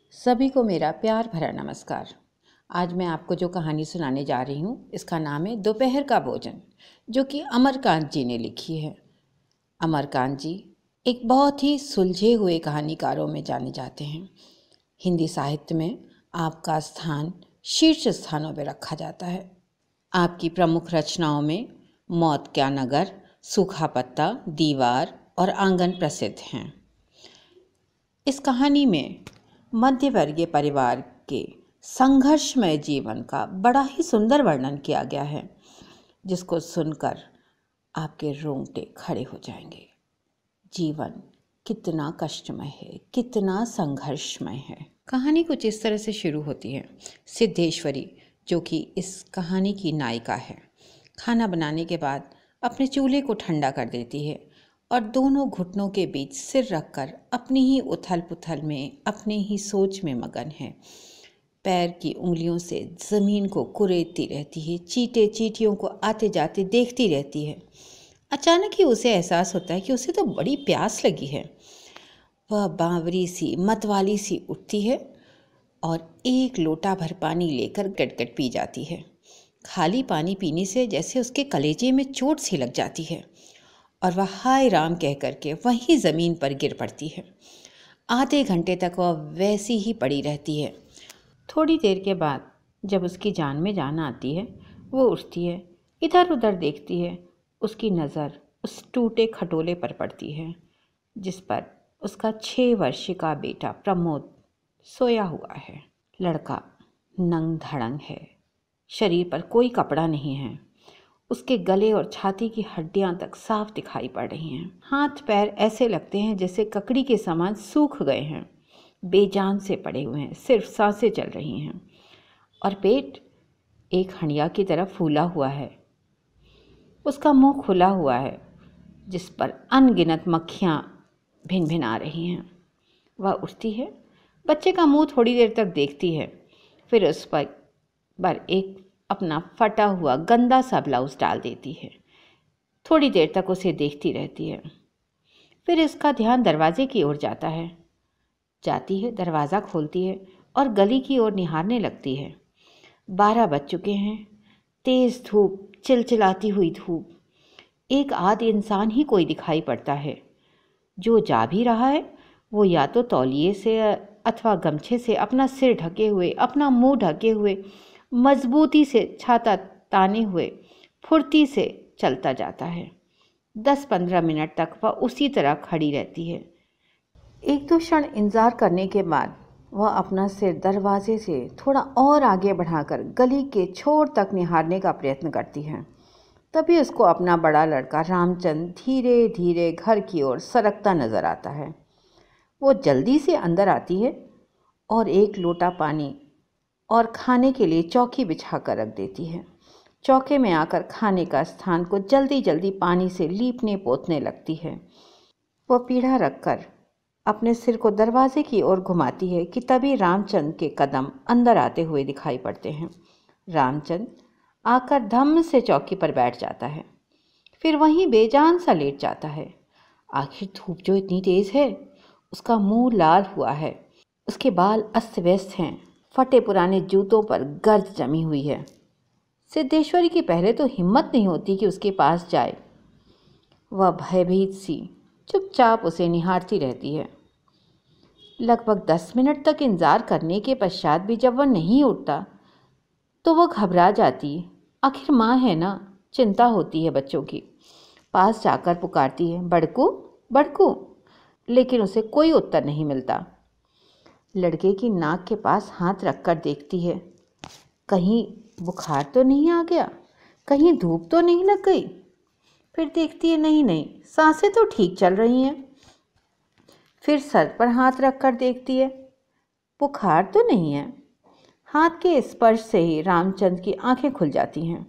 सभी को मेरा प्यार भरा नमस्कार। आज मैं आपको जो कहानी सुनाने जा रही हूँ इसका नाम है दोपहर का भोजन, जो कि अमरकांत जी ने लिखी है। अमरकांत जी एक बहुत ही सुलझे हुए कहानीकारों में जाने जाते हैं। हिंदी साहित्य में आपका स्थान शीर्ष स्थानों पर रखा जाता है। आपकी प्रमुख रचनाओं में मौत क्या नगर, सूखा पत्ता, दीवार और आंगन प्रसिद्ध हैं। इस कहानी में मध्यवर्गीय परिवार के संघर्षमय जीवन का बड़ा ही सुंदर वर्णन किया गया है, जिसको सुनकर आपके रोंगटे खड़े हो जाएंगे। जीवन कितना कष्टमय है, कितना संघर्षमय है। कहानी कुछ इस तरह से शुरू होती है। सिद्धेश्वरी, जो कि इस कहानी की नायिका है, खाना बनाने के बाद अपने चूल्हे को ठंडा कर देती है और दोनों घुटनों के बीच सिर रखकर अपनी ही उथल पुथल में, अपने ही सोच में मगन है। पैर की उंगलियों से ज़मीन को कुरेदती रहती है, चींटे चींटियों को आते जाते देखती रहती है। अचानक ही उसे एहसास होता है कि उसे तो बड़ी प्यास लगी है। वह बावरी सी, मतवाली सी उठती है और एक लोटा भर पानी लेकर गटगट पी जाती है। खाली पानी पीने से जैसे उसके कलेजे में चोट सी लग जाती है और वह हाय राम कह करके वहीं ज़मीन पर गिर पड़ती है। आधे घंटे तक वह वैसी ही पड़ी रहती है। थोड़ी देर के बाद जब उसकी जान में जान आती है, वो उठती है, इधर उधर देखती है। उसकी नज़र उस टूटे खटोले पर पड़ती है जिस पर उसका 6 वर्ष का बेटा प्रमोद सोया हुआ है। लड़का नंग धड़ंग है, शरीर पर कोई कपड़ा नहीं है। उसके गले और छाती की हड्डियां तक साफ दिखाई पड़ रही हैं। हाथ पैर ऐसे लगते हैं जैसे ककड़ी के समान सूख गए हैं, बेजान से पड़े हुए हैं, सिर्फ सांसें चल रही हैं। और पेट एक हंडिया की तरफ फूला हुआ है। उसका मुंह खुला हुआ है जिस पर अनगिनत मक्खियां भिन भिन आ रही हैं। वह उठती है, बच्चे का मुंह थोड़ी देर तक देखती है, फिर उस पर एक अपना फटा हुआ गंदा सा ब्लाउज डाल देती है। थोड़ी देर तक उसे देखती रहती है। फिर इसका ध्यान दरवाजे की ओर जाता है। जाती है, दरवाज़ा खोलती है और गली की ओर निहारने लगती है। 12 बज चुके हैं। तेज़ धूप, चिलचिलाती हुई धूप। एक आध इंसान ही कोई दिखाई पड़ता है। जो जा भी रहा है वो या तो तौलिए से अथवा गमछे से अपना सिर ढके हुए, अपना मुंह ढके हुए, मजबूती से छाता ताने हुए फुर्ती से चलता जाता है। 10-15 मिनट तक वह उसी तरह खड़ी रहती है। 1-2 क्षण इंतजार करने के बाद वह अपना सिर दरवाजे से थोड़ा और आगे बढ़ाकर गली के छोर तक निहारने का प्रयत्न करती है। तभी उसको अपना बड़ा लड़का रामचंद धीरे धीरे घर की ओर सरकता नजर आता है। वो जल्दी से अंदर आती है और एक लोटा पानी और खाने के लिए चौकी बिछा कर रख देती है। चौके में आकर खाने का स्थान को जल्दी जल्दी पानी से लीपने पोतने लगती है। वह पीढ़ा रखकर अपने सिर को दरवाजे की ओर घुमाती है कि तभी रामचंद के कदम अंदर आते हुए दिखाई पड़ते हैं। रामचंद आकर धम्म से चौकी पर बैठ जाता है, फिर वहीं बेजान सा लेट जाता है। आखिर धूप जो इतनी तेज है। उसका मुंह लाल हुआ है, उसके बाल अस्त व्यस्त हैं, फटे पुराने जूतों पर गर्द जमी हुई है। सिद्धेश्वरी की पहले तो हिम्मत नहीं होती कि उसके पास जाए। वह भयभीत सी चुपचाप उसे निहारती रहती है। लगभग 10 मिनट तक इंतजार करने के पश्चात भी जब वह नहीं उठता तो वह घबरा जाती। आखिर माँ है ना, चिंता होती है बच्चों की। पास जाकर पुकारती है, बड़कू बड़कू, लेकिन उसे कोई उत्तर नहीं मिलता। लड़के की नाक के पास हाथ रखकर देखती है, कहीं बुखार तो नहीं आ गया, कहीं धूप तो नहीं लग गई। फिर देखती है, नहीं, सांसें तो ठीक चल रही हैं। फिर सर पर हाथ रखकर देखती है, बुखार तो नहीं है। हाथ के स्पर्श से ही रामचंद की आंखें खुल जाती हैं।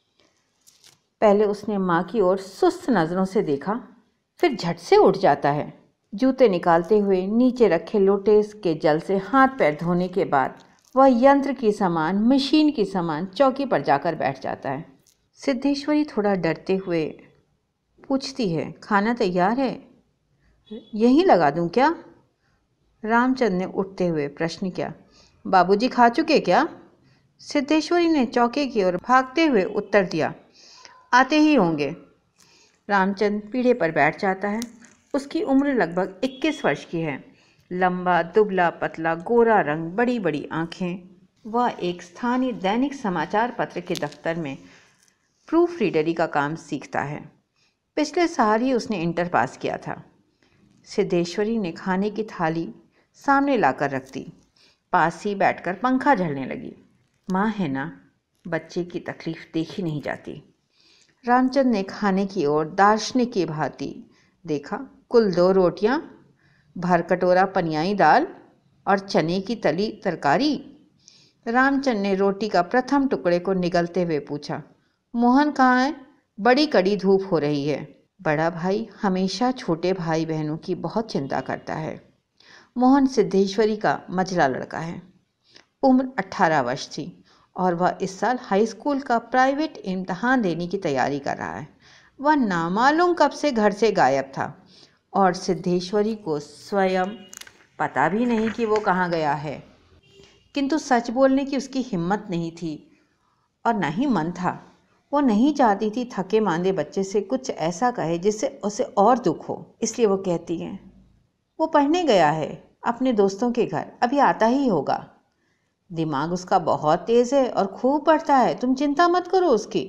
पहले उसने माँ की ओर सुस्त नज़रों से देखा, फिर झट से उठ जाता है। जूते निकालते हुए नीचे रखे लोटे के जल से हाथ पैर धोने के बाद वह यंत्र की समान, मशीन की समान चौकी पर जाकर बैठ जाता है। सिद्धेश्वरी थोड़ा डरते हुए पूछती है, खाना तैयार है? यहीं लगा दूं क्या? रामचंद ने उठते हुए प्रश्न किया। बाबूजी खा चुके क्या? सिद्धेश्वरी ने चौके की ओर भागते हुए उत्तर दिया। आते ही होंगे। रामचंद पीढ़े पर बैठ जाता है। उसकी उम्र लगभग 21 वर्ष की है। लंबा, दुबला पतला, गोरा रंग, बड़ी बड़ी आंखें। वह एक स्थानीय दैनिक समाचार पत्र के दफ्तर में प्रूफ रीडरी का काम सीखता है। पिछले साल ही उसने इंटर पास किया था। सिद्धेश्वरी ने खाने की थाली सामने लाकर रख दी। पास ही बैठकर पंखा झलने लगी। माँ है ना, बच्चे की तकलीफ देखी नहीं जाती। रामचंद ने खाने की ओर दार्शनिक की भांति देखा। कुल 2 रोटियां, भर कटोरा पनियाई दाल और चने की तली तरकारी। रामचंद ने रोटी का प्रथम टुकड़े को निगलते हुए पूछा, मोहन कहाँ है? बड़ी कड़ी धूप हो रही है। बड़ा भाई हमेशा छोटे भाई बहनों की बहुत चिंता करता है। मोहन सिद्धेश्वरी का मझला लड़का है। उम्र 18 वर्ष थी और वह इस साल हाई स्कूल का प्राइवेट इम्तहान देने की तैयारी कर रहा है। वह नामालूम कब से घर से गायब था और सिद्धेश्वरी को स्वयं पता भी नहीं कि वो कहाँ गया है। किंतु सच बोलने की उसकी हिम्मत नहीं थी और न ही मन था। वो नहीं चाहती थी थके मांदे बच्चे से कुछ ऐसा कहे जिससे उसे और दुख हो। इसलिए वो कहती है, वो पढ़ने गया है अपने दोस्तों के घर, अभी आता ही होगा। दिमाग उसका बहुत तेज़ है और खूब पढ़ता है, तुम चिंता मत करो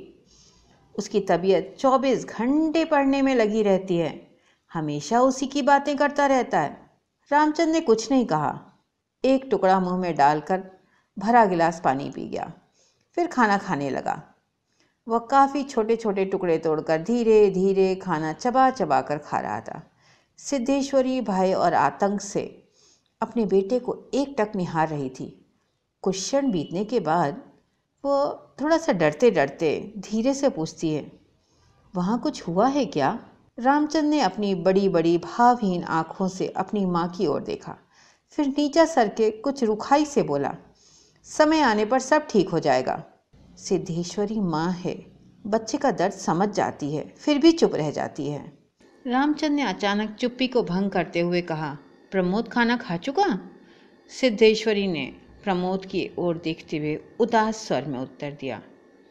उसकी तबीयत 24 घंटे पढ़ने में लगी रहती है। हमेशा उसी की बातें करता रहता है। रामचंद ने कुछ नहीं कहा। एक टुकड़ा मुंह में डालकर भरा गिलास पानी पी गया। फिर खाना खाने लगा। वह काफ़ी छोटे छोटे टुकड़े तोड़कर धीरे धीरे खाना चबा चबा कर खा रहा था। सिद्धेश्वरी भय और आतंक से अपने बेटे को एकटक निहार रही थी। कुछ क्षण बीतने के बाद वो थोड़ा सा डरते डरते धीरे से पूछती है, वहाँ कुछ हुआ है क्या? रामचंद ने अपनी बड़ी बड़ी भावहीन आँखों से अपनी माँ की ओर देखा। फिर नीचा सर के कुछ रुखाई से बोला, समय आने पर सब ठीक हो जाएगा। सिद्धेश्वरी माँ है, बच्चे का दर्द समझ जाती है, फिर भी चुप रह जाती है। रामचंद ने अचानक चुप्पी को भंग करते हुए कहा, प्रमोद खाना खा चुका? सिद्धेश्वरी ने प्रमोद की ओर देखते हुए उदास स्वर में उत्तर दिया,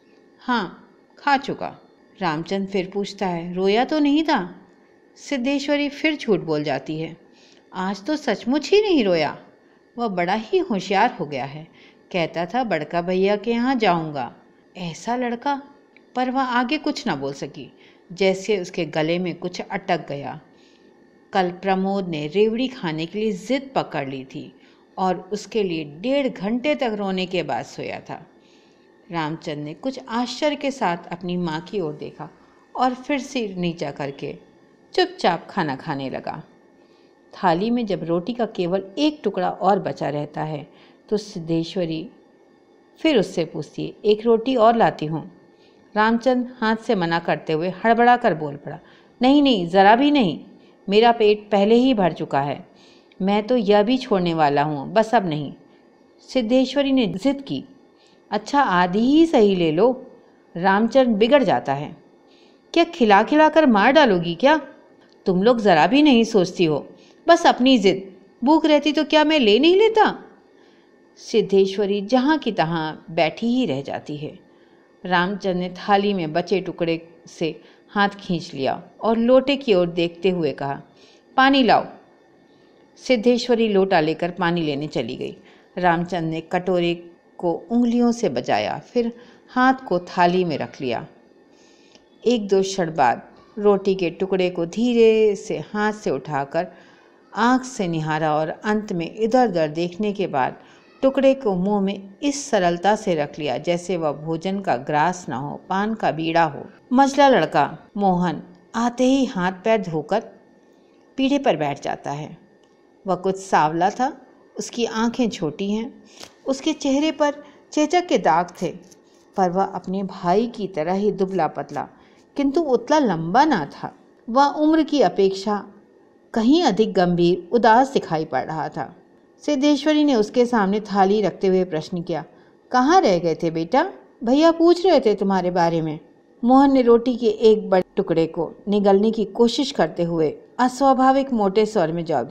हाँ खा चुका। रामचंद फिर पूछता है, रोया तो नहीं था? सिद्धेश्वरी फिर झूठ बोल जाती है, आज तो सचमुच ही नहीं रोया। वह बड़ा ही होशियार हो गया है, कहता था बड़का भैया के यहाँ जाऊंगा। ऐसा लड़का। पर वह आगे कुछ ना बोल सकी, जैसे उसके गले में कुछ अटक गया। कल प्रमोद ने रेवड़ी खाने के लिए जिद पकड़ ली थी और उसके लिए 1.5 घंटे तक रोने के बाद सोया था। रामचंद ने कुछ आश्चर्य के साथ अपनी माँ की ओर देखा और फिर सिर नीचा करके चुपचाप खाना खाने लगा। थाली में जब रोटी का केवल एक टुकड़ा और बचा रहता है तो सिद्धेश्वरी फिर उससे पूछती है, एक रोटी और लाती हूँ। रामचंद हाथ से मना करते हुए हड़बड़ा कर बोल पड़ा, नहीं नहीं, ज़रा भी नहीं, मेरा पेट पहले ही भर चुका है, मैं तो यह भी छोड़ने वाला हूँ, बस अब नहीं। सिद्धेश्वरी ने जिद की, अच्छा आधी ही सही ले लो। रामचंद बिगड़ जाता है, क्या खिला खिला कर मार डालोगी क्या? तुम लोग ज़रा भी नहीं सोचती हो, बस अपनी जिद। भूख रहती तो क्या मैं ले नहीं लेता? सिद्धेश्वरी जहाँ की तहाँ बैठी ही रह जाती है। रामचंद ने थाली में बचे टुकड़े से हाथ खींच लिया और लोटे की ओर देखते हुए कहा, पानी लाओ। सिद्धेश्वरी लोटा लेकर पानी लेने चली गई। रामचंद ने कटोरे को उंगलियों से बजाया, फिर हाथ को थाली में रख लिया। 1-2 क्षण बाद रोटी के टुकड़े को धीरे से हाथ से उठाकर आँख से निहारा और अंत में इधर उधर देखने के बाद टुकड़े को मुंह में इस सरलता से रख लिया जैसे वह भोजन का ग्रास न हो, पान का बीड़ा हो। मझला लड़का मोहन आते ही हाथ पैर धोकर पीढ़े पर बैठ जाता है। वह कुछ सांवला था, उसकी आंखें छोटी हैं, उसके चेहरे पर चेचक के दाग थे, पर वह अपने भाई की तरह ही दुबला पतला किंतु उतला लंबा ना था। वह उम्र की अपेक्षा कहीं अधिक गंभीर उदास दिखाई पड़ रहा था। सिद्धेश्वरी ने उसके सामने थाली रखते हुए प्रश्न किया, कहाँ रह गए थे बेटा? भैया पूछ रहे थे तुम्हारे बारे में। मोहन ने रोटी के एक बड़े टुकड़े को निगलने की कोशिश करते हुए अस्वाभाविक मोटे स्वर में जवाब दिया,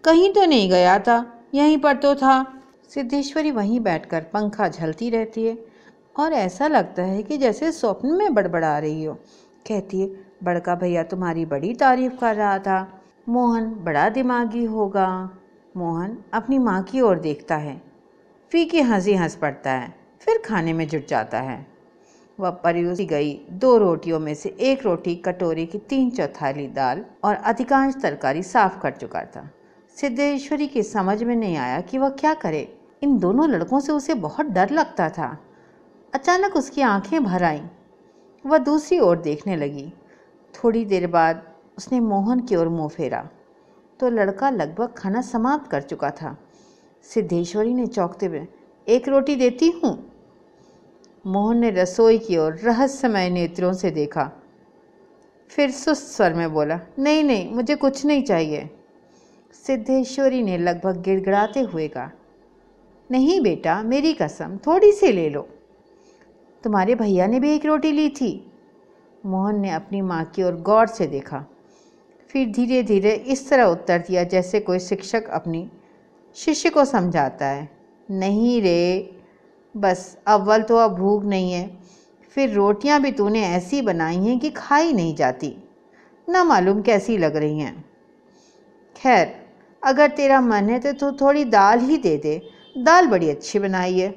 कहीं तो नहीं गया था, यहीं पर तो था। सिद्धेश्वरी वहीं बैठकर पंखा झलती रहती है और ऐसा लगता है कि जैसे स्वप्न में बड़बड़ा रही हो। कहती है, बड़का भैया तुम्हारी बड़ी तारीफ कर रहा था। मोहन बड़ा दिमागी होगा। मोहन अपनी माँ की ओर देखता है, फीकी हंसी हंस पड़ता है, फिर खाने में जुट जाता है। वह परोसी गई 2 रोटियों में से 1 रोटी कटोरे की 3/4 दाल और अधिकांश तरकारी साफ कर चुका था। सिद्धेश्वरी की समझ में नहीं आया कि वह क्या करे। इन दोनों लड़कों से उसे बहुत डर लगता था। अचानक उसकी आंखें भर आईं। वह दूसरी ओर देखने लगी। थोड़ी देर बाद उसने मोहन की ओर मुंह फेरा तो लड़का लगभग खाना समाप्त कर चुका था। सिद्धेश्वरी ने चौंकते हुए, 1 रोटी देती हूँ। मोहन ने रसोई की ओर रहस्यमय नेत्रों से देखा, फिर सुस्त स्वर में बोला, नहीं नहीं, मुझे कुछ नहीं चाहिए। सिद्धेश्वरी ने लगभग गिड़गिड़ाते हुए कहा, नहीं बेटा, मेरी कसम, थोड़ी सी ले लो। तुम्हारे भैया ने भी 1 रोटी ली थी। मोहन ने अपनी माँ की ओर गौर से देखा, फिर धीरे धीरे इस तरह उत्तर दिया जैसे कोई शिक्षक अपनी शिष्य को समझाता है, नहीं रे, बस अव्वल तो अब भूख नहीं है, फिर रोटियां भी तूने ऐसी बनाई हैं कि खाई नहीं जाती, ना मालूम कैसी लग रही हैं। खैर, अगर तेरा मन है तो तू थोड़ी दाल ही दे दे, दाल बड़ी अच्छी बनाई है।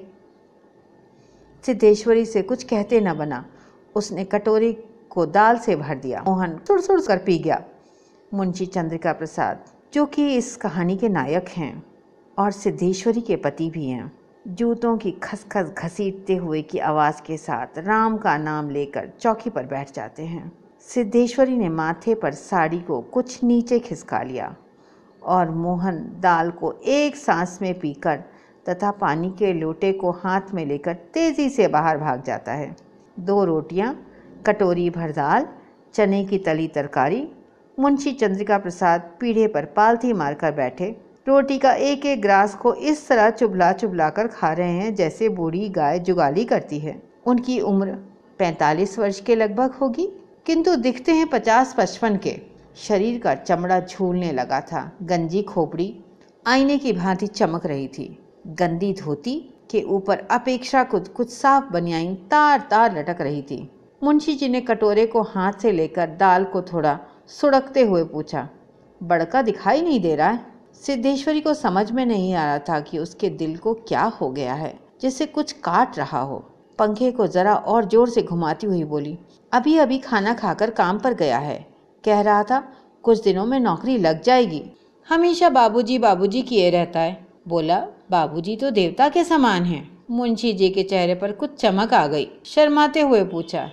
सिद्धेश्वरी से कुछ कहते न बना। उसने कटोरी को दाल से भर दिया। मोहन सुड़ कर पी गया। मुंशी चंद्रिका प्रसाद, जो कि इस कहानी के नायक हैं और सिद्धेश्वरी के पति भी हैं, जूतों की खसखस घसीटते हुए की आवाज़ के साथ राम का नाम लेकर चौकी पर बैठ जाते हैं। सिद्धेश्वरी ने माथे पर साड़ी को कुछ नीचे खिसका लिया और मोहन दाल को एक सांस में पीकर तथा पानी के लोटे को हाथ में लेकर तेज़ी से बाहर भाग जाता है। 2 रोटियां, कटोरी भर दाल, चने की तली तरकारी। मुंशी चंद्रिका प्रसाद पीढ़े पर पालथी मारकर बैठे रोटी का एक एक ग्रास को इस तरह चुबला चुबला कर खा रहे हैं जैसे बूढ़ी गाय जुगाली करती है। उनकी उम्र 45 वर्ष के लगभग होगी, किंतु दिखते हैं 50-55 के। शरीर का चमड़ा झूलने लगा था। गंजी खोपड़ी आईने की भांति चमक रही थी। गंदी धोती के ऊपर अपेक्षाकृत कुछ साफ बनियाइन तार तार लटक रही थी। मुंशी जी ने कटोरे को हाथ से लेकर दाल को थोड़ा सुड़कते हुए पूछा, बड़का दिखाई नहीं दे रहा है? सिद्धेश्वरी को समझ में नहीं आ रहा था कि उसके दिल को क्या हो गया है, जिससे कुछ काट रहा हो। पंखे को जरा और जोर से घुमाती हुई बोली, अभी अभी खाना खाकर काम पर गया है, कह रहा था कुछ दिनों में नौकरी लग जाएगी। हमेशा बाबूजी बाबूजी किए रहता है। बोला, बाबूजी तो देवता के समान हैं। मुंशी जी के चेहरे पर कुछ चमक आ गई। शर्माते हुए पूछा,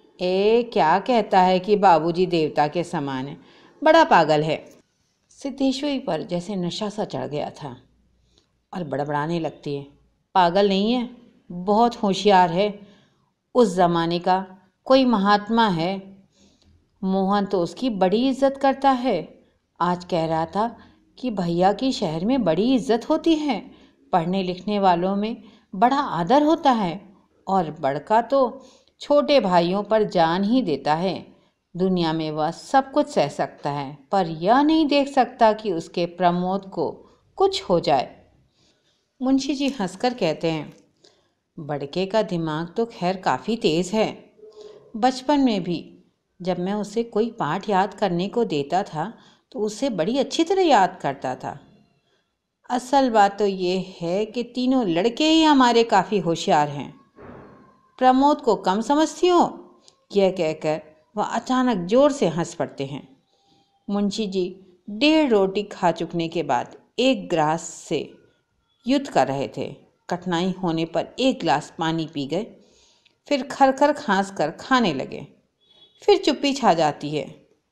क्या कहता है कि बाबूजी देवता के समान है? बड़ा पागल है। सिद्धेश्वरी पर जैसे नशा सा चढ़ गया था और बड़बड़ाने लगती है, पागल नहीं है, बहुत होशियार है। उस जमाने का कोई महात्मा है। मोहन तो उसकी बड़ी इज्जत करता है। आज कह रहा था कि भैया की शहर में बड़ी इज्जत होती है, पढ़ने लिखने वालों में बड़ा आदर होता है, और बड़का तो छोटे भाइयों पर जान ही देता है। दुनिया में वह सब कुछ सह सकता है, पर यह नहीं देख सकता कि उसके प्रमोद को कुछ हो जाए। मुंशी जी हंसकर कहते हैं, बड़के का दिमाग तो खैर काफ़ी तेज़ है। बचपन में भी जब मैं उसे कोई पाठ याद करने को देता था तो उसे बड़ी अच्छी तरह याद करता था। असल बात तो ये है कि तीनों लड़के ही हमारे काफ़ी होशियार हैं। प्रमोद को कम समझती हो? यह कहकर वह अचानक जोर से हंस पड़ते हैं। मुंशी जी 1.5 रोटी खा चुकने के बाद 1 गिलास से युद्ध कर रहे थे। कठिनाई होने पर 1 गिलास पानी पी गए, फिर खरखर खांस कर खाने लगे। फिर चुप्पी छा जाती है।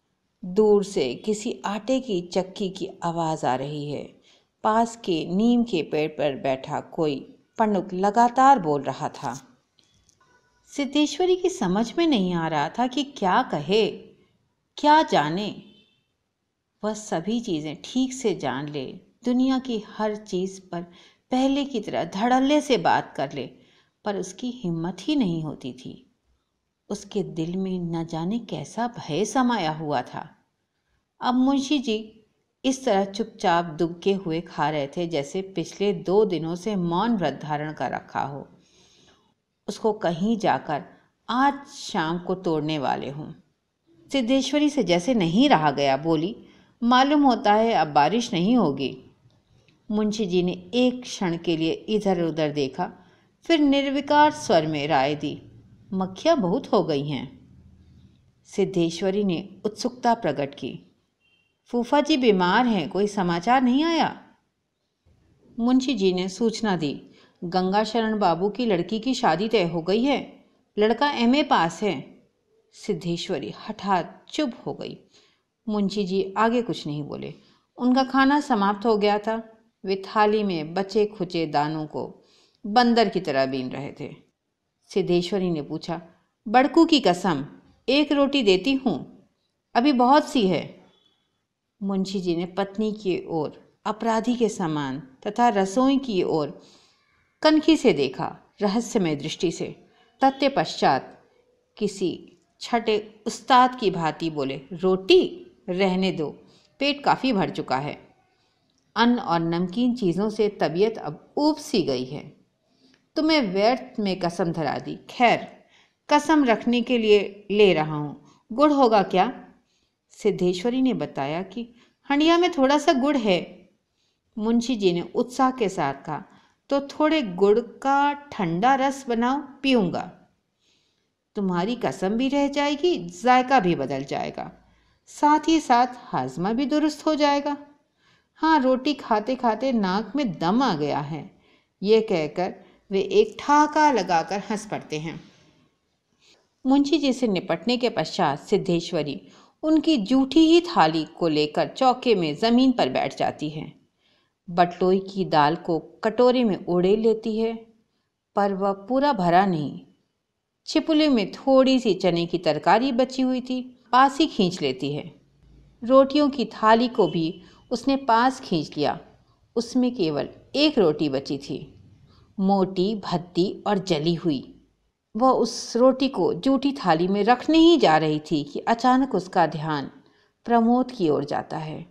दूर से किसी आटे की चक्की की आवाज़ आ रही है। पास के नीम के पेड़ पर बैठा कोई पंडुक लगातार बोल रहा था। सिद्धेश्वरी की समझ में नहीं आ रहा था कि क्या कहे, क्या जाने। वह सभी चीज़ें ठीक से जान ले, दुनिया की हर चीज़ पर पहले की तरह धड़ल्ले से बात कर ले, पर उसकी हिम्मत ही नहीं होती थी। उसके दिल में न जाने कैसा भय समाया हुआ था। अब मुंशी जी इस तरह चुपचाप दुबके हुए खा रहे थे जैसे पिछले 2 दिनों से मौन व्रत धारण कर रखा हो। उसको कहीं जाकर आज शाम को तोड़ने वाले हों। सिद्धेश्वरी से जैसे नहीं रहा गया, बोली, मालूम होता है अब बारिश नहीं होगी। मुंशी जी ने एक क्षण के लिए इधर उधर देखा, फिर निर्विकार स्वर में राय दी, मक्खियां बहुत हो गई हैं। सिद्धेश्वरी ने उत्सुकता प्रकट की, फूफा जी बीमार हैं, कोई समाचार नहीं आया? मुंशी जी ने सूचना दी, गंगा शरण बाबू की लड़की की शादी तय हो गई है, लड़का एमए पास है। सिद्धेश्वरी हठात चुप हो गई। मुंशी जी आगे कुछ नहीं बोले। उनका खाना समाप्त हो गया था। वे थाली में बचे खुचे दानों को बंदर की तरह बीन रहे थे। सिद्धेश्वरी ने पूछा, बड़कू की कसम, एक रोटी देती हूँ, अभी बहुत सी है। मुंशी जी ने पत्नी की ओर अपराधी के समान तथा रसोई की ओर कनखी से देखा, रहस्यमय दृष्टि से। तत्पश्चात किसी छठे उस्ताद की भांति बोले, रोटी रहने दो, पेट काफ़ी भर चुका है। अन्न और नमकीन चीज़ों से तबीयत अब ऊब सी गई है। तुम्हें व्यर्थ में कसम धरा दी। खैर, कसम रखने के लिए ले रहा हूँ। गुड़ होगा क्या? सिद्धेश्वरी ने बताया कि हंडिया में थोड़ा सा गुड़ है। मुंशी जी ने उत्साह के साथ कहा, तो थोड़े गुड़ का ठंडा रस बनाओ, पीऊँगा। तुम्हारी कसम भी रह जाएगी, जायका भी बदल जाएगा, साथ ही साथ हाजमा भी दुरुस्त हो जाएगा। हाँ, रोटी खाते खाते नाक में दम आ गया है। ये कहकर वे एक ठहाका लगाकर हंस पड़ते हैं। मुंशी जी से निपटने के पश्चात सिद्धेश्वरी उनकी जूठी ही थाली को लेकर चौके में जमीन पर बैठ जाती है। बटलोई की दाल को कटोरे में उड़ेल लेती है, पर वह पूरा भरा नहीं। छिपुले में थोड़ी सी चने की तरकारी बची हुई थी, पास ही खींच लेती है। रोटियों की थाली को भी उसने पास खींच लिया। उसमें केवल एक रोटी बची थी, मोटी, भद्दी और जली हुई। वह उस रोटी को जूठी थाली में रखने ही जा रही थी कि अचानक उसका ध्यान प्रमोद की ओर जाता है।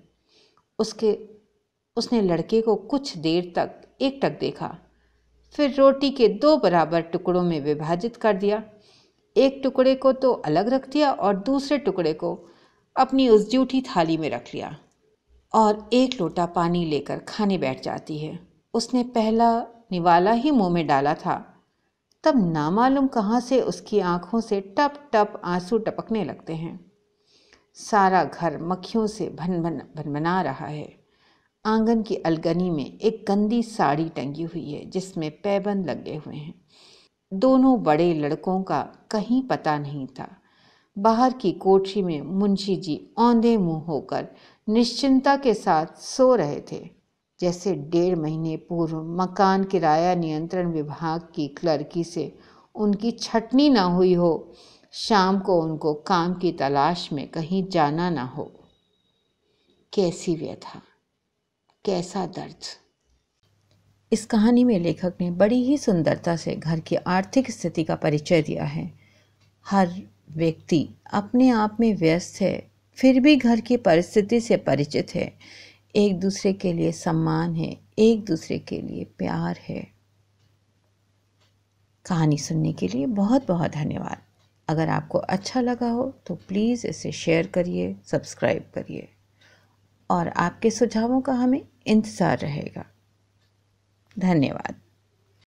उसने लड़के को कुछ देर तक एकटक देखा, फिर रोटी के 2 बराबर टुकड़ों में विभाजित कर दिया। एक टुकड़े को तो अलग रख दिया और दूसरे टुकड़े को अपनी उस जूठी थाली में रख लिया और एक लोटा पानी लेकर खाने बैठ जाती है। उसने पहला निवाला ही मुंह में डाला था, तब नामालूम कहाँ से उसकी आंखों से टप टप आंसू टपकने लगते हैं। सारा घर मक्खियों से भनभना रहा है। आंगन की अलगनी में एक गंदी साड़ी टंगी हुई है जिसमें पैबंद लगे हुए हैं। दोनों बड़े लड़कों का कहीं पता नहीं था। बाहर की कोठरी में मुंशी जी औंधे मुंह होकर निश्चिंता के साथ सो रहे थे, जैसे 1.5 महीने पूर्व मकान किराया नियंत्रण विभाग की क्लर्की से उनकी छटनी ना हुई हो, शाम को उनको काम की तलाश में कहीं जाना ना हो। कैसी व्यथा, कैसा दर्द। इस कहानी में लेखक ने बड़ी ही सुंदरता से घर की आर्थिक स्थिति का परिचय दिया है। हर व्यक्ति अपने आप में व्यस्त है, फिर भी घर की परिस्थिति से परिचित है। एक दूसरे के लिए सम्मान है, एक दूसरे के लिए प्यार है। कहानी सुनने के लिए बहुत बहुत धन्यवाद। अगर आपको अच्छा लगा हो तो प्लीज़ इसे शेयर करिए, सब्सक्राइब करिए और आपके सुझावों का हमें इंतज़ार रहेगा। धन्यवाद।